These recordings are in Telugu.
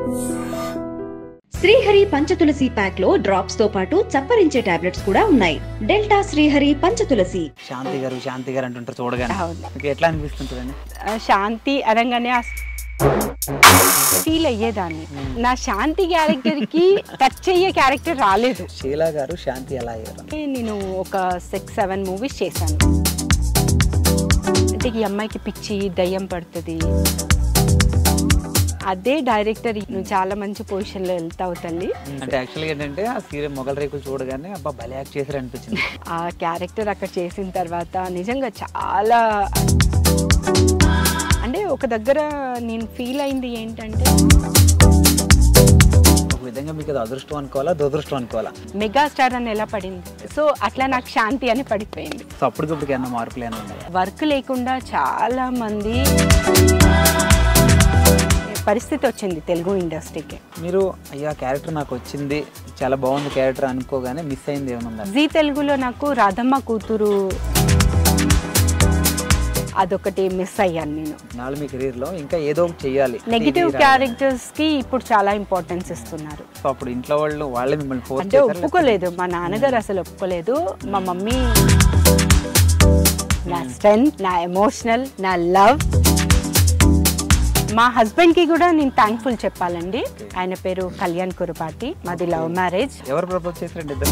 శ్రీహరి పంచతులసి ప్యాక్ లో డ్రాప్స్ తో పాటు చప్పరించే టాబ్లెట్స్ కూడా ఉన్నాయి. డెల్టా శ్రీహరి పంచతులసి. శాంతి గారు అంటుంటారు చూడగానే. ఎట్లా అనిపిస్తుంటదండి? శాంతి అనగానే ఫీల్ అయ్యేదాన్ని. నా శాంతి క్యారెక్టర్ కి టచ్ అయ్యే క్యారెక్టర్ రాలేదు. షీలా గారు శాంతి ఎలా అయ్యారు? నేను ఒక 6-7 మూవీస్ చేశాను. అంటే ఈ అమ్మాయికి పిచ్చి దయ్యం పడుతుంది, అదే డైరెక్టర్ నువ్వు చాలా మంచి పొజిషన్లో వెళ్తావు తల్లి అంటే. యాక్చువల్గా ఏంటంటే ఆ సీరియల్ మొగల్ రేకులు చూడగానే అబ్బా భలే యాక్ట్ చేశారు అనిపించింది. ఆ క్యారెక్టర్ అక్కడ చేసిన తర్వాత నిజంగా చాలా, అంటే ఒక దగ్గర నేను ఫీల్ అయింది ఏంటంటే, ఒక విధంగా మీకు అది అదృష్టం అనుకోవాలా దురదృష్టం అనుకోవాలా? మెగాస్టార్ అని ఎలా పడింది, సో అట్లా నాకు శాంతి అని పడిపోయింది. సో అప్పటికప్పుడు ఏమన్నా మార్పులు ఏమైనా ఉన్నాయి? వర్క్ లేకుండా చాలా మంది పరిస్థితి వచ్చింది తెలుగు ఇండస్ట్రీకి. మీరు అయ్యా క్యారెక్టర్ నాకు వచ్చింది, చాలా బాగుంది క్యారెక్టర్ అనుకోగానే మిస్ అయింది ఏమన్నా? జీ తెలుగులో నాకు రాధమ్మ కూతురు అదొకటి మిస్ అయ్యాను నేను. నాలుగు మీ కెరీర్లో ఇంకా ఏదో ఒకటి చెయ్యాలి. నెగిటివ్ క్యారెక్టర్స్ కి ఇప్పుడు చాలా ఇంపార్టెన్స్ ఇస్తున్నారు. సో అప్పుడు ఇంట్లో వాళ్ళే మిమ్మల్ని ఫోర్స్ అంటే ఒప్పుకోలేదు. మా నాన్నగారు అసలు ఒప్పుకోలేదు. మా మమ్మీ నా స్ట్రెంగ్త్, నా ఎమోషనల్, నా లవ్. మా హస్బెండ్కి కూడా నేను థ్యాంక్ఫుల్ చెప్పాలండి. ఆయన పేరు కళ్యాణ్ కురుపాటి, మాది లవ్ మ్యారేజ్. ఎవరు ప్రపోజ్ చేశారండి ఇద్దరు?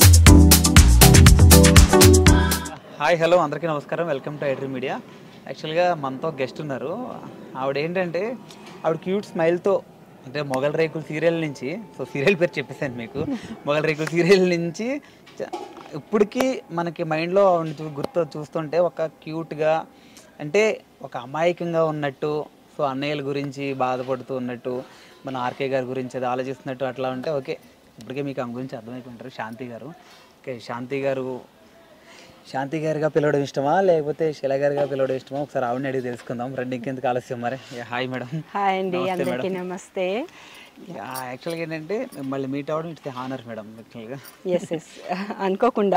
హాయ్ హలో అందరికీ నమస్కారం, వెల్కమ్ టు ఐడ్రీమ్ మీడియా. యాక్చువల్గా మనతో గెస్ట్ ఉన్నారు. ఆవిడ ఏంటంటే ఆవిడ క్యూట్ స్మైల్తో, అంటే మొగల్ రేకులు సీరియల్ నుంచి, సో సీరియల్ పేరు చెప్పేసాను మీకు, మొగల్ రేకులు సీరియల్ నుంచి ఇప్పటికీ మనకి మైండ్లో చూస్తుంటే ఒక క్యూట్గా, అంటే ఒక అమాయకంగా ఉన్నట్టు, సో అన్నయ్యల గురించి బాధపడుతూ ఉన్నట్టు, మన ఆర్కే గారి గురించి అది ఆలోచిస్తున్నట్టు అట్లా ఉంటే ఓకే, ఇప్పటికే మీకు ఆమె గురించి అర్థమైపోయింటారు. శాంతి గారు. ఓకే, శాంతి గారిగా పిలవడం ఇష్టమా లేకపోతే శిలా గారిగా పిలవడం ఇష్టమా? ఒకసారి ఆవిడని అడిగి తెలుసుకుందాం. రెండు ఇంకెందుకు ఆలస్యం మరి. Hi madam. హాయ్ అండి, అందరికీ నమస్తే. యాక్చువల్గా ఏంటంటే మిమ్మల్ని మీట్ అవ్వడం ఇట్స్ హానర్ మేడం. యాక్చువల్గా ఎస్ అనుకోకుండా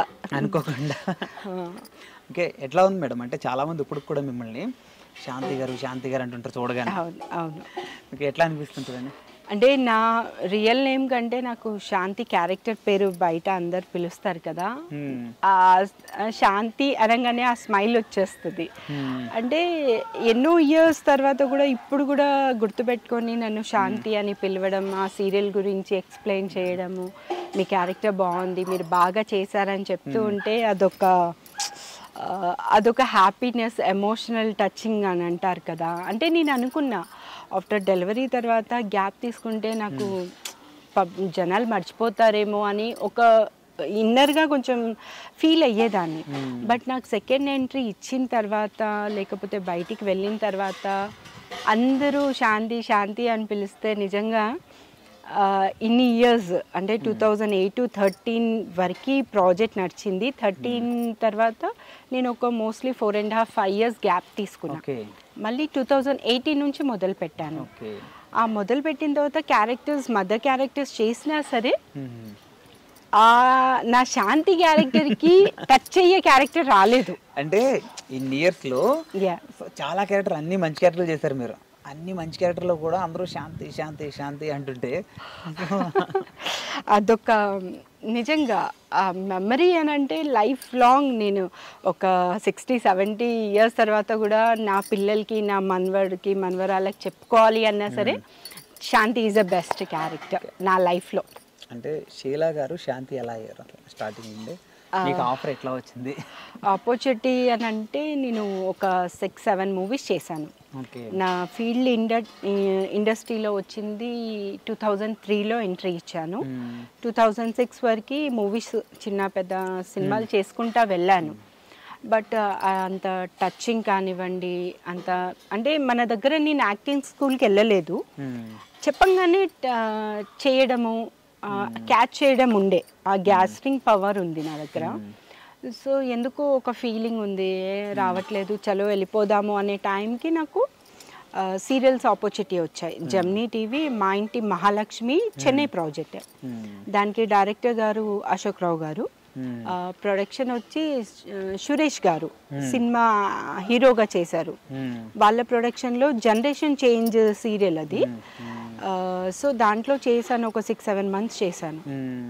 ఓకే, ఎట్లా ఉంది మేడం? అంటే చాలామంది ఇప్పుడు కూడా మిమ్మల్ని శాంతి గారు అంటుంటారు చూడగానే. అవును. మీకు ఎట్లా అనిపిస్తుంటుందండి? అంటే నా రియల్ నేమ్ కంటే నాకు శాంతి క్యారెక్టర్ పేరు బయట అందరు పిలుస్తారు కదా, ఆ శాంతి అనగానే ఆ స్మైల్ వచ్చేస్తుంది. అంటే ఎన్నో ఇయర్స్ తర్వాత కూడా ఇప్పుడు కూడా గుర్తుపెట్టుకొని నన్ను శాంతి అని పిలవడం, ఆ సీరియల్ గురించి ఎక్స్ప్లెయిన్ చేయడము, మీ క్యారెక్టర్ బాగుంది, మీరు బాగా చేశారని చెప్తూ ఉంటే అదొక హ్యాపీనెస్, ఎమోషనల్ టచింగ్ అని అంటారు కదా. అంటే నేను అనుకున్నా ఆఫ్టర్ డెలివరీ తర్వాత గ్యాప్ తీసుకుంటే నాకు జనాలు మర్చిపోతారేమో అని ఒక ఇన్నర్గా కొంచెం ఫీల్ అయ్యేదాన్ని. బట్ నాకు సెకండ్ ఎంట్రీ ఇచ్చిన తర్వాత, లేకపోతే బయటికి వెళ్ళిన తర్వాత అందరూ శాంతి అని పిలిస్తే నిజంగా ఇన్ని ఇయర్స్, అంటే 2008-13 వరకు ప్రాజెక్ట్ నడిచింది. 13 తర్వాత నేను ఒక మోస్ట్లీ 4.5 years గ్యాప్ తీసుకున్నా. మళ్ళీ 2018 నుంచి మొదలు పెట్టాను. ఆ మొదలు పెట్టిన తర్వాత మదర్ క్యారెక్టర్స్ చేసినా సరే నా శాంతి క్యారెక్టర్కి టచ్ అయ్యే క్యారెక్టర్ రాలేదు. అంటే ఇన్ని ఇయర్స్లో చాలా క్యారెక్టర్, అన్ని మంచి క్యారెక్టర్లు చేశారు మీరు. అన్ని మంచి క్యారెక్టర్లో కూడా అందరూ శాంతి అంటుంటే అదొక నిజంగా మెమరీ అని అంటే లైఫ్ లాంగ్. నేను ఒక 60-70 years తర్వాత కూడా నా పిల్లలకి, నా మనవరాళ్ళకి చెప్పుకోవాలి అన్నా సరే Shanti is the best character నా లైఫ్లో. అంటే షీలా గారు శాంతి ఎలా అయ్యారు స్టార్టింగ్ నుండి? మీకు ఆఫర్ ఎట్లా వచ్చింది? ఆపర్చునిటీ అని అంటే నేను ఒక 6-7 మూవీస్ చేశాను. నా ఫీల్డ్ ఇండస్ట్రీలో వచ్చింది 2003లో ఎంట్రీ ఇచ్చాను. 2006 వరకు మూవీస్ చిన్న పెద్ద సినిమాలు చేసుకుంటా వెళ్ళాను. బట్ అంత టచింగ్ కానివ్వండి, అంత అంటే మన దగ్గర నేను యాక్టింగ్ స్కూల్కి వెళ్ళలేదు. చెప్పంగానే చేయడము, క్యాచ్ చేయడం ఉండే ఆ గ్యాస్ట్రింగ్ పవర్ ఉంది నా దగ్గర. సో ఎందుకో ఒక ఫీలింగ్ ఉంది, రావట్లేదు, చలో వెళ్ళిపోదాము అనే టైంకి నాకు సీరియల్స్ ఆపర్చునిటీ వచ్చాయి. జెమినీ టీవీ మా ఇంటి మహాలక్ష్మి చెన్నై ప్రాజెక్ట్, దానికి డైరెక్టర్ గారు అశోక్ రావు గారు, ప్రొడక్షన్ వచ్చి సురేష్ గారు సినిమా హీరోగా చేశారు. వాళ్ళ ప్రొడక్షన్లో జనరేషన్ చేంజ్ సీరియల్ అది. సో దాంట్లో చేశాను, ఒక 6-7 మంత్స్ చేశాను.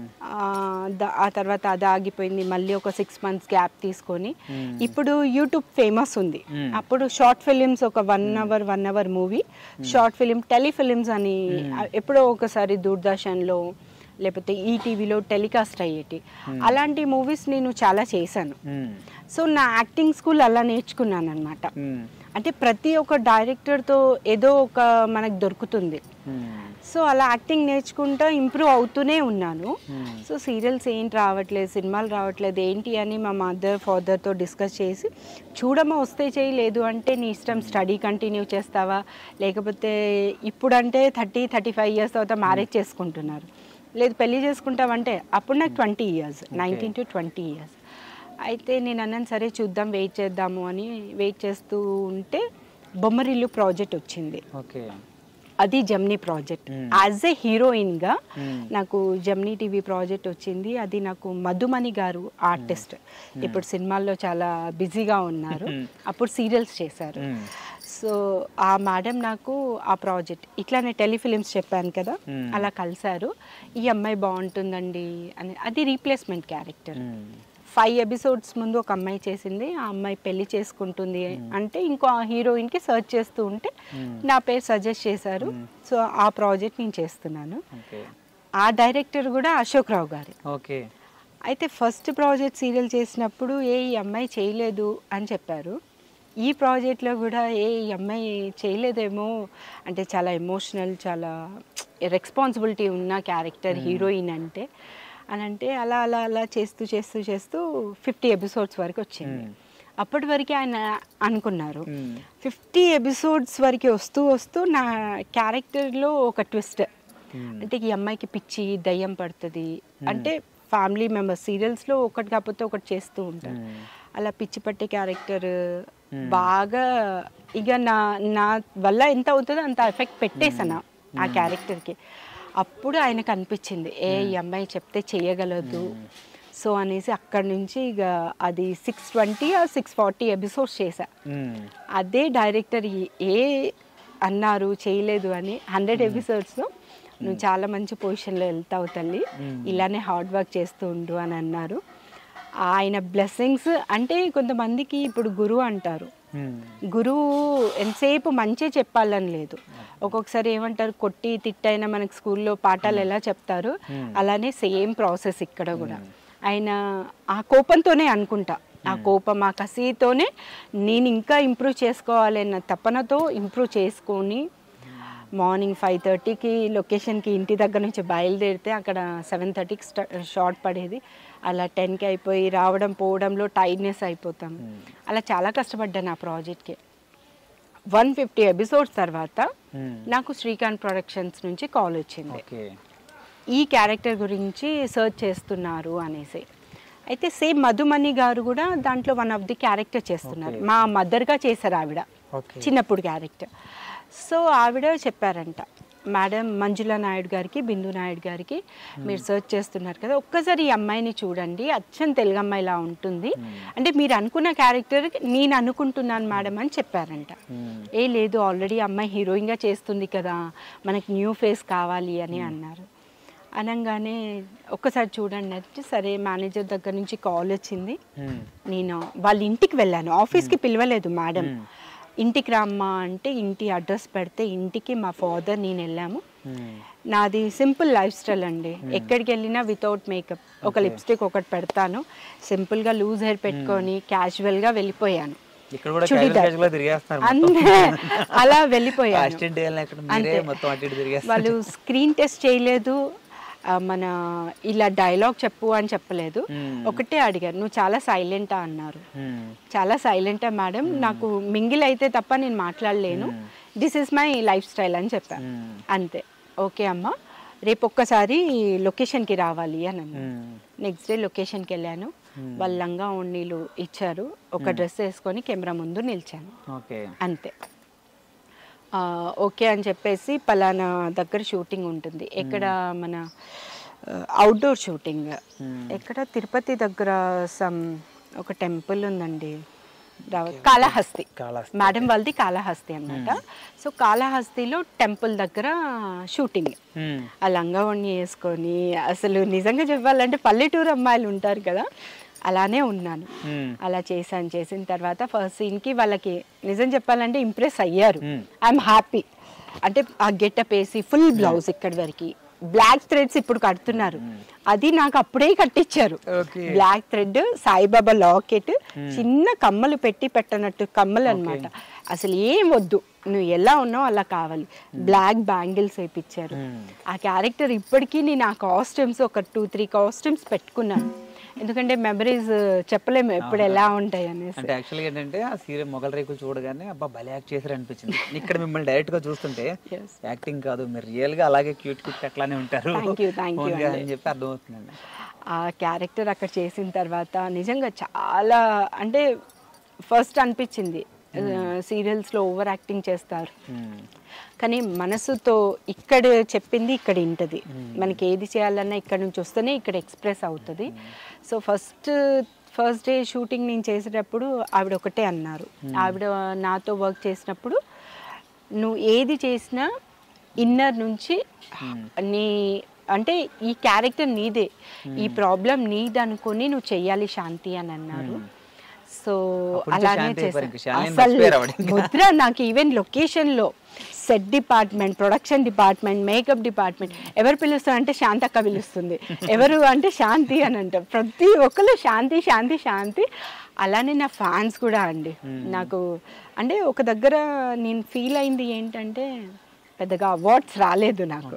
ఆ తర్వాత అది ఆగిపోయింది, మళ్ళీ ఒక 6 మంత్స్ గ్యాప్ తీసుకొని ఇప్పుడు యూట్యూబ్ ఫేమస్ ఉంది. అప్పుడు షార్ట్ ఫిలిమ్స్, ఒక 1 hour movie short film, telefilms అని ఎప్పుడో ఒకసారి దూరదర్శన్లో లేకపోతే ఈటీవీలో టెలికాస్ట్ అయ్యేటి, అలాంటి మూవీస్ నేను చాలా చేశాను. సో నా యాక్టింగ్ స్కూల్ అలా నేర్చుకున్నాను అనమాట. అంటే ప్రతి ఒక్క డైరెక్టర్తో ఏదో ఒక మనకు దొరుకుతుంది. సో అలా యాక్టింగ్ నేర్చుకుంటూ ఇంప్రూవ్ అవుతూనే ఉన్నాను. సో సీరియల్స్ ఏంటి రావట్లేదు, సినిమాలు రావట్లేదు ఏంటి అని మా మదర్ ఫాదర్తో డిస్కస్ చేసి, చూడమా వస్తే చేయి, లేదు అంటే నీ ఇష్టం, స్టడీ కంటిన్యూ చేస్తావా, లేకపోతే ఇప్పుడంటే 30-35 ఇయర్స్ తర్వాత మ్యారేజ్ చేసుకుంటున్నారు, లేదు పెళ్లి చేసుకుంటామంటే అప్పుడు నాకు 20 ఇయర్స్, 19 to 20 ఇయర్స్. అయితే నేను అన్నాను సరే చూద్దాం, వెయిట్ చేద్దాము అని వెయిట్ చేస్తూ ఉంటే బొమ్మరిల్లు ప్రాజెక్ట్ వచ్చింది. అది జెమినీ ప్రాజెక్ట్. యాజ్ ఏ హీరోయిన్గా నాకు జెమినీ టీవీ ప్రాజెక్ట్ వచ్చింది. అది నాకు మధుమణి గారు ఆర్టిస్ట్, ఇప్పుడు సినిమాల్లో చాలా బిజీగా ఉన్నారు, అప్పుడు సీరియల్స్ చేశారు. సో ఆ మేడం నాకు ఆ ప్రాజెక్ట్ ఇట్లానే టెలిఫిలిమ్స్ చెప్పాను కదా, అలా కలిశారు. ఈ అమ్మాయి బాగుంటుందండి అని, అది రీప్లేస్మెంట్ క్యారెక్టర్. 5 ఎపిసోడ్స్ ముందు ఒక అమ్మాయి చేసింది, ఆ అమ్మాయి పెళ్లి చేసుకుంటుంది అంటే ఇంకో హీరోయిన్కి సర్చ్ చేస్తూ ఉంటే నా పేరు సజెస్ట్ చేశారు. సో ఆ ప్రాజెక్ట్ నేను చేస్తున్నాను. ఆ డైరెక్టర్ కూడా అశోక్ రావు గారు. అయితే ఫస్ట్ ప్రాజెక్ట్ సీరియల్ చేసినప్పుడు ఈ అమ్మాయి చేయలేదు అని చెప్పారు. ఈ ప్రాజెక్ట్లో కూడా ఈ అమ్మాయి చేయలేదేమో, అంటే చాలా ఎమోషనల్, చాలా రెస్పాన్సిబిలిటీ ఉన్న క్యారెక్టర్ హీరోయిన్ అంటే అని అంటే అలా అలా అలా చేస్తూ 50 ఎపిసోడ్స్ వరకు వచ్చింది. అప్పటి వరకు ఆయన అనుకున్నారు 50 ఎపిసోడ్స్ వరకు వస్తూ నా క్యారెక్టర్లో ఒక ట్విస్ట్, అంటే ఈ అమ్మాయికి పిచ్చి దయ్యం పడుతుంది అంటే ఫ్యామిలీ మెంబర్స్ సీరియల్స్లో ఒకటి కాకపోతే ఒకటి చేస్తూ ఉంటారు, అలా పిచ్చి పట్టే క్యారెక్టర్ బాగా ఇక నా వల్ల ఎంత అవుతుందో అంత ఎఫెక్ట్ పెట్టేసాను ఆ క్యారెక్టర్కి. అప్పుడు ఆయనకు అనిపించింది ఈ అమ్మాయి చెప్తే చేయగలదు. సో అనేసి అక్కడి నుంచి ఇక అది 620 or 640 ఎపిసోడ్స్ చేశా. అదే డైరెక్టర్ అన్నారు చేయలేదు అని, 100 ఎపిసోడ్స్లో నువ్వు చాలా మంచి పొజిషన్లో వెళ్తావు తల్లి, ఇలానే హార్డ్ వర్క్ చేస్తూ ఉండు అని అన్నారు. ఆయన బ్లెస్సింగ్స్ అంటే కొంతమందికి ఇప్పుడు గురువు అంటారు, గురువు ఎంతసేపు మంచిగా చెప్పాలని లేదు, ఒక్కొక్కసారి ఏమంటారు కొట్టి తిట్టైనా మనకి స్కూల్లో పాఠాలు ఎలా చెప్తారు అలానే సేమ్ ప్రాసెస్ ఇక్కడ కూడా. ఆయన ఆ కోపంతోనే అనుకుంటా, ఆ కోపం ఆ కసితోనే నేను ఇంకా ఇంప్రూవ్ చేసుకోవాలి అన్న తపనతో ఇంప్రూవ్ చేసుకొని మార్నింగ్ 5:30కి లొకేషన్కి ఇంటి దగ్గర నుంచి బయలుదేరితే అక్కడ 7:30కి షార్ట్ పడేది, అలా 10కి అయిపోయి రావడం పోవడంలో టైర్డ్నెస్ అయిపోతాం. అలా చాలా కష్టపడ్డాను ఆ ప్రాజెక్ట్కి. 150 ఎపిసోడ్స్ తర్వాత నాకు శ్రీకాంత్ ప్రొడక్షన్స్ నుంచి కాల్ వచ్చింది, ఈ క్యారెక్టర్ గురించి సర్చ్ చేస్తున్నారు అనేసి. అయితే సేమ్ మధుమణి గారు కూడా దాంట్లో వన్ ఆఫ్ ది క్యారెక్టర్ చేస్తున్నారు, మా మదర్గా చేశారు ఆవిడ చిన్నప్పుడు క్యారెక్టర్. సో ఆవిడ చెప్పారంట, మేడం మంజులా నాయుడు గారికి బిందు నాయుడు గారికి మీరు సర్చ్ చేస్తున్నారు కదా, ఒక్కసారి ఈ అమ్మాయిని చూడండి, అచ్చం తెలుగు అమ్మాయిలా ఉంటుంది, అంటే మీరు అనుకున్న క్యారెక్టర్ నేను అనుకుంటున్నాను మేడం అని చెప్పారంట. లేదు ఆల్రెడీ అమ్మాయి హీరోయిన్గా చేస్తుంది కదా, మనకి న్యూ ఫేస్ కావాలి అని అన్నారు. అనగానే ఒక్కసారి చూడండి అంటే సరే మేనేజర్ దగ్గర నుంచి కాల్ వచ్చింది. నేను వాళ్ళ ఇంటికి వెళ్ళాను, ఆఫీస్కి పిలవలేదు మేడం, ఇంటికి రమ్మా అంటే ఇంటి అడ్రస్ పెడితే ఇంటికి మా ఫాదర్ నేను వెళ్ళాము. నాది సింపుల్ లైఫ్ స్టైల్ అండి, ఎక్కడికి వెళ్ళినా వితౌట్ మేకప్, ఒక లిప్స్టిక్ ఒకటి పెడతాను, సింపుల్గా లూజ్ హెయిర్ పెట్టుకొని క్యాజువల్గా వెళ్ళిపోయాను, అలా వెళ్ళిపోయాను. వాళ్ళు స్క్రీన్ టెస్ట్ చేయలేదు, మన ఇలా డైలాగ్ చెప్పు అని చెప్పలేదు, ఒకటే అడిగారు నువ్వు చాలా సైలెంటా అన్నారు. చాలా సైలెంటా మేడం, నాకు మింగిల్ అయితే తప్ప నేను మాట్లాడలేను, this is my lifestyle అని చెప్పాను. అంతే, ఓకే అమ్మ రేపు ఒక్కసారి లొకేషన్కి రావాలి అని అన్నాను. నెక్స్ట్ డే లొకేషన్కి వెళ్ళాను, వాళ్ళ లంగా ఓణీలు ఇచ్చారు, ఒక డ్రెస్ వేసుకొని కెమెరా ముందు నిలిచాను, అంతే. ఓకే అని చెప్పేసి పలానా దగ్గర షూటింగ్ ఉంటుంది, ఎక్కడ మన అవుట్డోర్ షూటింగ్, ఎక్కడ తిరుపతి దగ్గర ఒక టెంపుల్ ఉందండి, కాళహస్తి, మేడం వాళ్ళది కాళహస్తి అన్నమాట. సో కాళహస్తిలో టెంపుల్ దగ్గర షూటింగ్. ఆ లంగావణి వేసుకొని అసలు నిజంగా చెప్పాలంటే పల్లెటూరు అమ్మాయిలు ఉంటారు కదా, అలానే ఉన్నాను. అలా చేసిన తర్వాత ఫస్ట్ సీన్కి వాళ్ళకి నిజం చెప్పాలంటే ఇంప్రెస్ అయ్యారు. I'm happy. అంటే ఆ గెటప్ వేసి ఫుల్ బ్లౌజ్ ఇక్కడి వరకు, బ్లాక్ థ్రెడ్స్ ఇప్పుడు కడుతున్నారు, అది నాకు అప్పుడే కట్టించారు. బ్లాక్ థ్రెడ్, సాయిబాబా లాకెట్, చిన్న కమ్మలు పెట్టనట్టు కమ్మలు అనమాట. అసలు ఏం వద్దు, నువ్వు ఎలా ఉన్నావు అలా కావాలి. బ్లాక్ బ్యాంగిల్స్ వేయించారు. ఆ క్యారెక్టర్ ఇప్పటికీ నేను ఆ కాస్ట్యూమ్స్ ఒక 2-3 కాస్ట్యూమ్స్ పెట్టుకున్నాను. ఎందుకంటే మెమరీస్ చెప్పలేము ఎప్పుడు ఎలా ఉంటాయి అనేసి. అంటే యాక్చువల్గా ఏంటంటే ఆ సీరియల్ మొగల్ రేకులు చూడగానే అబ్బా భలే యాక్ట్ చేశారు అనిపించింది. ఇక్కడ మిమ్మల్ని డైరెక్ట్ గా చూస్తుంటే యాక్టింగ్ కాదు, మీరు రియల్ గా అలాగే క్యూట్ అట్లానే ఉంటారు అని చెప్పి అర్థమవుతుందండి. ఆ క్యారెక్టర్ అక్కడ చేసిన తర్వాత నిజంగా చాలా అంటే ఫస్ట్ అనిపించింది సీరియల్స్లో ఓవర్ యాక్టింగ్ చేస్తారు కానీ మనసుతో ఇక్కడ చెప్పింది ఇక్కడ వింటది. మనకి ఏది చేయాలన్నా ఇక్కడ నుంచి వస్తేనే ఇక్కడ ఎక్స్ప్రెస్ అవుతుంది. సో ఫస్ట్ డే షూటింగ్ నేను చేసేటప్పుడు ఆవిడ ఒకటే అన్నారు. ఆవిడ నాతో వర్క్ చేసినప్పుడు నువ్వు ఏది చేసినా ఇన్నర్ నుంచి నీ అంటే ఈ క్యారెక్టర్ నీదే, ఈ ప్రాబ్లం నీది అనుకొని నువ్వు చెయ్యాలి శాంతి అని అన్నారు. సో అలానే చేశాను. ముద్ర నాకు ఈవెన్ లొకేషన్లో set department, production department, makeup department ఎవరు పిలుస్తారంటే శాంతి అక్క పిలుస్తుంది, ఎవరు అంటే శాంతి అని అంటారు. ప్రతి ఒక్కరు శాంతి శాంతి శాంతి. అలానే నా ఫ్యాన్స్ కూడా అండి. నాకు అంటే ఒక దగ్గర నేను ఫీల్ అయింది ఏంటంటే పెద్దగా అవార్డ్స్ రాలేదు నాకు.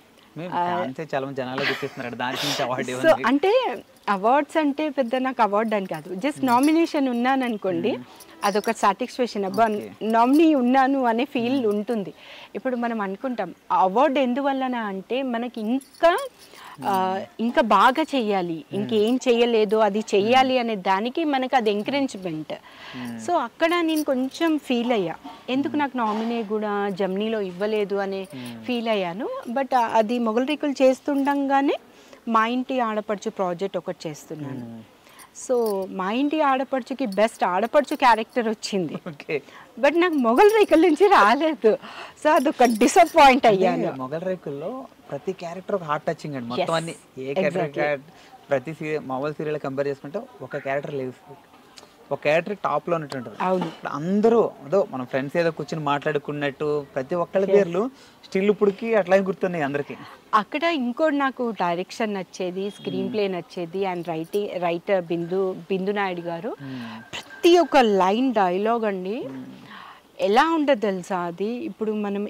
సో అంటే అవార్డ్స్ అంటే పెద్ద నాకు అవార్డు అని కాదు, జస్ట్ నామినేషన్ ఉన్నాను అనుకోండి, అదొక సాటిస్ఫాక్షన్. అబ్బా నామినీ ఉన్నాను అనే ఫీల్ ఉంటుంది. ఇప్పుడు మనం అనుకుంటాం అవార్డు ఎందువలన అంటే మనకి ఇంకా బాగా చెయ్యాలి, ఇంకేం చెయ్యలేదు అది చెయ్యాలి అనే దానికి మనకు అది ఎంకరేజ్మెంట్. సో అక్కడ నేను కొంచెం ఫీల్ అయ్యా, ఎందుకు నాకు నామినీ కూడా జమ్నీలో ఇవ్వలేదు అనే ఫీల్ అయ్యాను. బట్ అది మొగల్ రేకులు చేస్తుండగానే మా ఇంటి ఆడపడుచు ప్రాజెక్ట్ ఒకటి చేస్తున్నాను. సో మా ఇంటి ఆడపడుచుకి బెస్ట్ ఆడపడుచు క్యారెక్టర్ వచ్చింది, బట్ నాకు మొగల్ రేకుల నుంచి రాలేదు. సో అదొక డిసప్పాయింట్ అయ్యాను. మొగల్ రేకుల్లో ప్రతి క్యారెక్టర్ ఒక హార్ట్ టచింగ్ అండి. మొత్తం అన్ని ఏ క్యారెక్టర్ ప్రతి మామూలు సీరియల్ కంపేర్ చేసుకుంటే ఒక క్యారెక్టర్ లేదు, ఒక క్యారెక్టర్ టాప్ లో ఉన్నట్టు. అందరూ అదో మన ఫ్రెండ్స్ ఏదో కూర్చొని మాట్లాడుకున్నట్టు ప్రతి ఒక్కళ్ళ పేర్లు స్టిల్ ఇప్పటికి అట్లాగే గుర్తున్నాయి అందరికి. అక్కడ ఇంకోటి నాకు డైరెక్షన్ నచ్చేది, స్క్రీన్ ప్లే నచ్చేది, అండ్ రైటర్ బిందు నాయుడు గారు ప్రతి ఒక్క లైన్ డైలాగ్ అండి ఎలా ఉంటుంది తెలుసా అది. ఇప్పుడు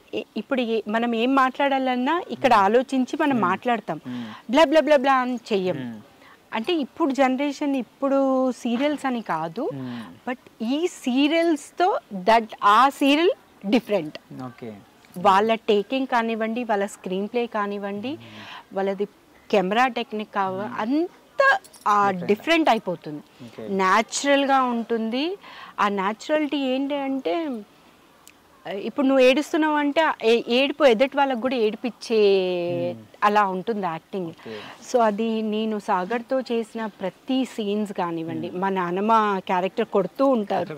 మనం ఏం మాట్లాడాలన్నా ఇక్కడ ఆలోచించి మనం మాట్లాడతాం, బ్లా బ్లా బ్లా బ్లా అని చెయ్యం. అంటే ఇప్పుడు జనరేషన్ ఇప్పుడు సీరియల్స్ అని కాదు, బట్ ఈ సీరియల్స్తో ఆ సీరియల్ డిఫరెంట్. వాళ్ళ టేకింగ్ కానివ్వండి, వాళ్ళ స్క్రీన్ ప్లే కానివ్వండి, వాళ్ళది కెమెరా టెక్నిక్ అంతా డిఫరెంట్ అయిపోతుంది, న్యాచురల్గా ఉంటుంది. ఆ న్యాచురాలిటీ ఏంటి అంటే ఇప్పుడు నువ్వు ఏడుస్తున్నావు అంటే ఏడుపు ఎదుటి వాళ్ళకు కూడా ఏడిపించే అలా ఉంటుంది యాక్టింగ్. సో అది నేను సాగర్తో చేసిన ప్రతి సీన్స్ కానివ్వండి, మా నాన్నమ్మ క్యారెక్టర్ కొడుతూ ఉంటారు,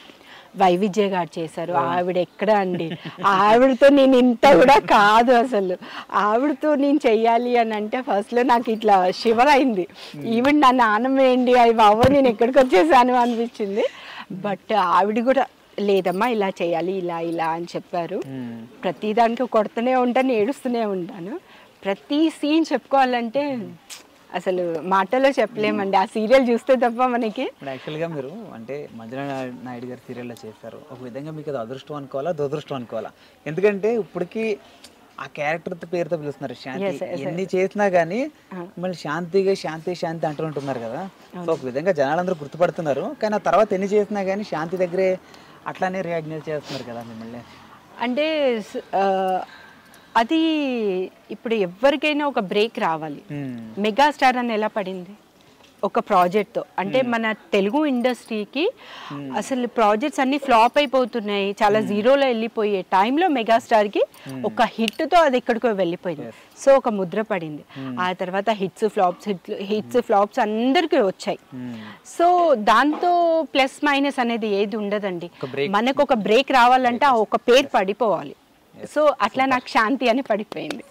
వైవిజయ గారు చేశారు. ఆవిడ ఎక్కడ అండి, ఆవిడతో నేను ఇంత కూడా కాదు అసలు. ఆవిడతో నేను చెయ్యాలి అని అంటే ఫస్ట్లో నాకు ఇట్లా షివర్ అయింది. ఈవెన్ నా నాన్నమ్మ ఏంటి అవి బాబో నేను ఎక్కడికి వచ్చేసాను అనిపించింది. బట్ ఆవిడ కూడా లేదమ్మా ఇలా చేయాలి ఇలా అని చెప్పారు. ప్రతి దానికి కొడుతూనే ఉంటాను, ఏడుస్తూనే ఉంటాను. ప్రతి సీన్ చెప్పుకోవాలంటే అసలు మాటలో చెప్పలేమండి, ఆ సీరియల్ చూస్తే తప్ప మనకి. యాక్చువల్గా మీరు అంటే మంజుల నాయుడు గారి సీరియల్లో చేస్తారు, ఒక విధంగా మీకు అది అదృష్టం అనుకోవాలా దురదృష్టం అనుకోవాలా? ఎందుకంటే ఇప్పటికీ ఆ క్యారెక్టర్ పేరుతో పిలుస్తున్నారు శాంతి, ఎన్ని చేసినా కానీ మళ్ళీ శాంతిగా శాంతి శాంతి అంటుంటున్నారు కదా. సో ఒక విధంగా జనాలందరూ గుర్తుపడుతున్నారు, కానీ ఆ తర్వాత ఎన్ని చేసినా కానీ శాంతి దగ్గరే అట్లానే రియాగ్నైజ్ చేస్తున్నారు కదా మిమ్మల్ని. అంటే అది ఇప్పుడు ఎవరికైనా ఒక బ్రేక్ రావాలి. మెగాస్టార్ అని ఎలా పడింది, ఒక ప్రాజెక్ట్తో. అంటే మన తెలుగు ఇండస్ట్రీకి అసలు ప్రాజెక్ట్స్ అన్ని ఫ్లాప్ అయిపోతున్నాయి, చాలా జీరోలో వెళ్ళిపోయే టైంలో మెగాస్టార్కి ఒక హిట్తో అది ఎక్కడికో వెళ్ళిపోయింది. సో ఒక ముద్ర పడింది. ఆ తర్వాత హిట్స్ ఫ్లాప్స్ అందరికీ వచ్చాయి. సో దాంతో ప్లస్ మైనస్ అనేది ఏది ఉండదండి. మనకు ఒక బ్రేక్ రావాలంటే ఆ ఒక పేరు పడిపోవాలి. సో అట్లా నాకు శాంతి అని పడిపోయింది.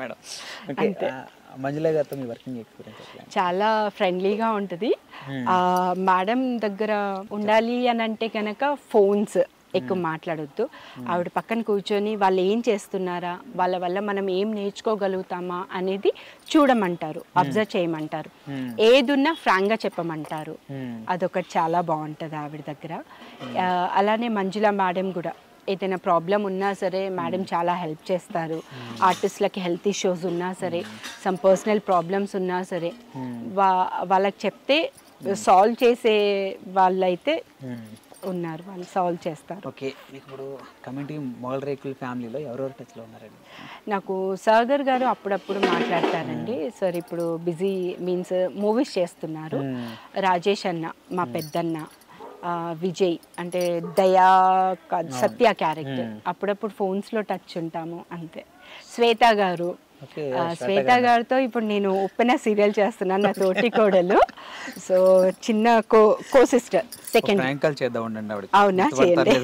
మంజుల గారితో మీ వర్కింగ్ ఎక్స్పీరియన్స్ చాలా ఫ్రెండ్లీగా ఉంటుంది. మేడం దగ్గర ఉండాలి అని అంటే కనుక ఫోన్స్ ఎక్కువ మాట్లాడొద్దు. ఆవిడ పక్కన కూర్చొని వాళ్ళు ఏం చేస్తున్నారా, వాళ్ళ వల్ల మనం ఏం నేర్చుకోగలుగుతామా అనేది చూడమంటారు, అబ్జర్వ్ చేయమంటారు. ఏదున్నా ఫ్రాంక్గా చెప్పమంటారు. అదొకటి చాలా బాగుంటుంది ఆవిడ దగ్గర. అలానే మంజుల మేడం కూడా ఏదైనా ప్రాబ్లం ఉన్నా సరే మేడం చాలా హెల్ప్ చేస్తారు. ఆర్టిస్ట్లకి హెల్త్ ఇష్యూస్ ఉన్నా సరే, సమ్ పర్సనల్ ప్రాబ్లమ్స్ ఉన్నా సరే వాళ్ళకి చెప్తే సాల్వ్ చేసే వాళ్ళైతే ఉన్నారు, వాళ్ళు సాల్వ్ చేస్తారు. ఓకే, ఇప్పుడు కమిటీ మొగల్ రేకుల ఫ్యామిలీలో ఎవరెవరు టచ్లో ఉన్నారండి? నాకు సాగర్ గారు అప్పుడప్పుడు మాట్లాడతారండి. సార్ ఇప్పుడు బిజీ మీన్స్ మూవీస్ చేస్తున్నారు. రాజేష్ అన్న మా పెద్దన్న, విజయ్ అంటే దయా సత్య క్యారెక్టర్, అప్పుడప్పుడు ఫోన్స్లో టచ్ ఉంటాము అంతే. శ్వేత గారు, శ్వేత గారితో ఇప్పుడు నేను ఉప్పెన సీరియల్ చేస్తున్నాను, నా తోటి కోడలు. సో చిన్న కో సిస్టర్ సెకండ్. అవునా, చేయండి.